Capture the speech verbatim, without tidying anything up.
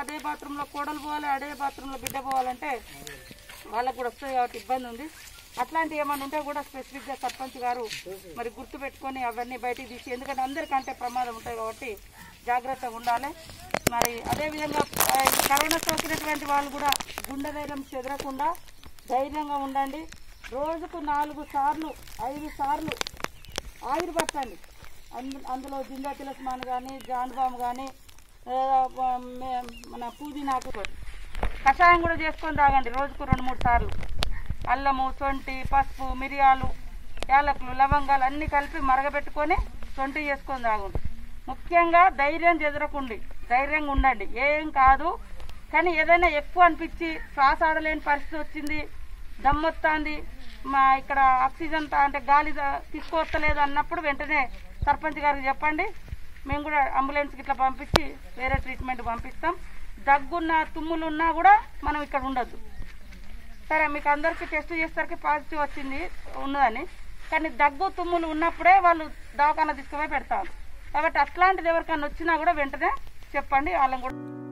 అదే బాత్రూంలో కోడలు పోవాలి, అదే బాత్రూంలో బిడ్డ పోవాలంటే వాళ్ళకు కూడా వస్తుంది కాబట్టి ఇబ్బంది ఉంది. అట్లాంటివి ఏమైనా ఉంటే కూడా స్పెసిఫిక్గా సర్పంచ్ గారు మరి గుర్తు పెట్టుకొని అవన్నీ బయటికి తీసి, ఎందుకంటే అందరికంటే ప్రమాదం ఉంటాయి కాబట్టి జాగ్రత్తగా ఉండాలి. మరి అదేవిధంగా కరోనా సోకినటువంటి వాళ్ళు కూడా గుండె ధైర్యం చెదరకుండా ధైర్యంగా ఉండండి. రోజుకు నాలుగు సార్లు ఐదు సార్లు ఆవిరి పట్టండి. అందు అందులో జిందా తిలస్మాన్ కానీ జాండ్బామ్ కానీ మన పుదీనాకు కషాయం కూడా చేసుకొని తాగండి రోజుకు రెండు మూడు సార్లు. అల్లము, సొంటి, పసుపు, మిరియాలు, యాలకులు, లవంగాలు అన్నీ కలిపి మరగబెట్టుకొని సొంటి చేసుకొని తాగండి. ముఖ్యంగా ధైర్యం చెదరకుండి, ధైర్యంగా ఉండండి. ఏం కాదు, కానీ ఏదైనా ఎక్కువ అనిపించి శ్వాస ఆడలేని పరిస్థితి వచ్చింది, దమ్మొస్తుంది, మా ఇక్కడ ఆక్సిజన్ అంటే గాలి తీసుకోవట్లేదు అన్నప్పుడు వెంటనే సర్పంచ్ గారికి చెప్పండి. మేము కూడా అంబులెన్స్కి ఇట్లా పంపించి వేరే ట్రీట్మెంట్ పంపిస్తాం. దగ్గున్న తుమ్ములు ఉన్నా కూడా మనం ఇక్కడ ఉండద్దు. సరే, మీకు అందరికీ టెస్ట్ చేసేసరికి పాజిటివ్ వచ్చింది ఉన్నదని, కానీ దగ్గు తుమ్ములు ఉన్నప్పుడే వాళ్ళు దవాఖాన తీసుకుపోయి పెడతారు. కాబట్టి అట్లాంటిది ఎవరికైనా వచ్చినా కూడా వెంటనే చెప్పండి. వాళ్ళని కూడా